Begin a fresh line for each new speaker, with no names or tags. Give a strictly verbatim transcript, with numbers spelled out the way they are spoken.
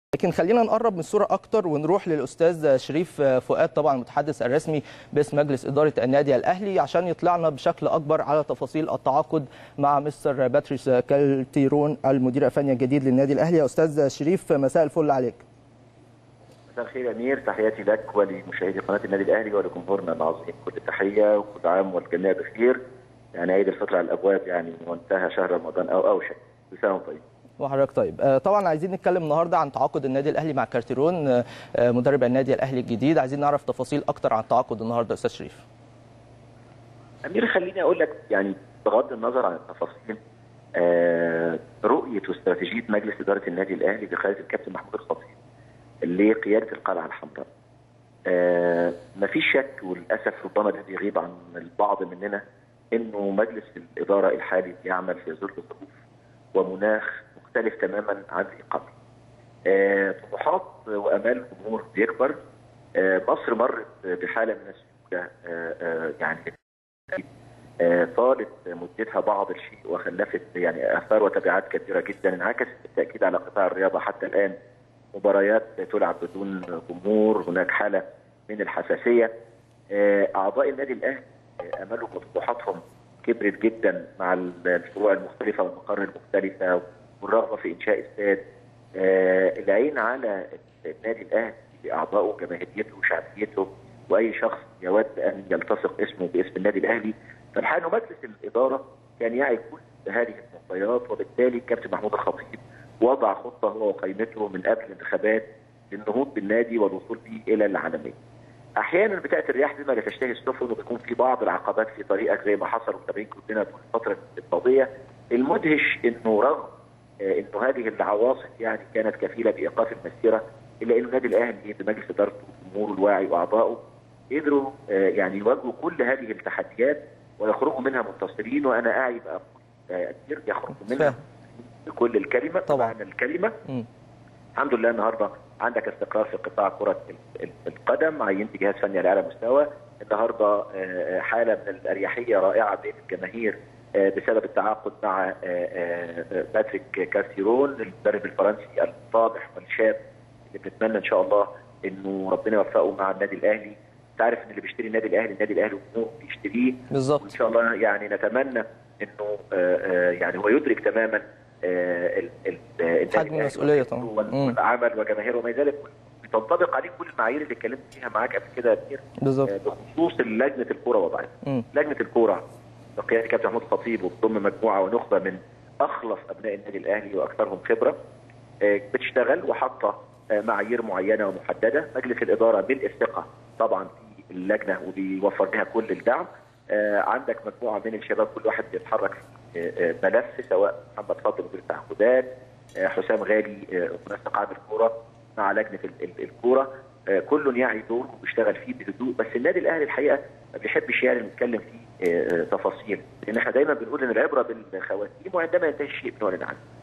لكن خلينا نقرب من الصورة أكتر ونروح للأستاذ شريف فؤاد، طبعا المتحدث الرسمي باسم مجلس إدارة النادي الأهلي، عشان يطلعنا بشكل أكبر على تفاصيل التعاقد مع مستر باتريس كالتيرون المدير الفني الجديد للنادي الأهلي. يا أستاذ شريف مساء الفل عليك.
مساء الخير يا أمير، تحياتي لك ولمشاهدي قناة النادي الأهلي ولجمهورنا العظيم، كل التحية وكل عام والجميع بخير. يعني عيد الفطر على الأبواب يعني وانتهى شهر رمضان أو أوشك، كل سنة وأنتم طيبين.
وحضرتك طيب. طبعا عايزين نتكلم النهارده عن تعاقد النادي الاهلي مع كارتيرون مدرب النادي الاهلي الجديد، عايزين نعرف تفاصيل اكتر عن التعاقد النهارده استاذ شريف.
امير خليني اقول لك يعني بغض النظر عن التفاصيل آه رؤيه واستراتيجيه مجلس اداره النادي الاهلي بقياده الكابتن محمود الخطيب لقياده القلعه الحمراء. آه مفيش شك وللاسف ربما ده بيغيب عن البعض مننا انه مجلس الاداره الحالي بيعمل في ظل ظروف ومناخ مختلف تماما عن ذي قبل. آه، طموحات وامال الجمهور بيكبر. آه، مصر مرت بحاله من السيوله آه، آه، يعني آه، طالت مدتها بعض الشيء وخلفت يعني اثار وتبعات كبيره جدا انعكست بالتاكيد على قطاع الرياضه. حتى الان مباريات تلعب بدون جمهور، هناك حاله من الحساسيه. آه، اعضاء النادي الاهلي آه، امالهم وطموحاتهم كبرت جدا مع الفروع المختلفه والمقر المختلفه والرغبه في انشاء استاد. آه العين على النادي الاهلي باعضائه، جماهيريته وشعبيته، واي شخص يود ان يلتصق اسمه باسم النادي الاهلي. فالحقيقه انه مجلس الاداره كان يعي كل هذه المعطيات، وبالتالي الكابتن محمود الخطيب وضع خطه هو وقائمته من قبل الانتخابات للنهوض بالنادي والوصول به الى العالميه. احيانا بتاتي الرياح بما لا تشتهي السفن، وبيكون في بعض العقبات في طريقك زي ما حصل ومتابعين كلنا طول الفتره الماضيه. المدهش انه رغم انه هذه العواصف يعني كانت كفيله بايقاف المسيره، الا انه النادي الاهلي بمجلس ادارته وجمهوره الواعي واعضائه قدروا يعني يواجهوا كل هذه التحديات ويخرجوا منها منتصرين. وانا اعي بقى يخرجوا منها بكل الكلمه طبعا الكلمه. م. الحمد لله النهارده عندك استقرار في قطاع كره القدم، عينت جهاز فني على اعلى مستوى. النهارده حاله من الاريحيه رائعه بين الجماهير بسبب التعاقد مع باتريك كارتيرون المدرب الفرنسي الطامح والشاب اللي بنتمنى ان شاء الله انه ربنا يوفقه مع النادي الاهلي. انت عارف ان اللي بيشتري النادي الاهلي النادي الاهلي بيشتريه
بالظبط،
وان شاء الله يعني نتمنى انه يعني هو يدرك تماما
حجم المسؤوليه طبعا
والعمل وجماهيره وما ذلك، بتنطبق عليه كل المعايير اللي اتكلمت فيها معاك قبل كده كتير بخصوص لجنه الكوره وضعها. لجنه الكوره بقياده الكابتن محمود الخطيب وبتضم مجموعه ونخبه من اخلص ابناء النادي الاهلي واكثرهم خبره، بتشتغل وحاطه معايير معينه ومحدده. مجلس الاداره بالثقه طبعا في اللجنه وبيوفر لها كل الدعم. عندك مجموعه من الشباب كل واحد بيتحرك في ملف، سواء محمد فضل مدير التعاقدات، حسام غالي منسق عام الكوره مع لجنه الكوره، كل يعي دوره وبيشتغل فيه بهدوء. بس النادي الاهلي الحقيقه ما بيحبش يعني نتكلم فيه تفاصيل، لان احنا دايما بنقول ان العبره بالخواتيم وعندما ينتهي الشيء بنعلن عنه.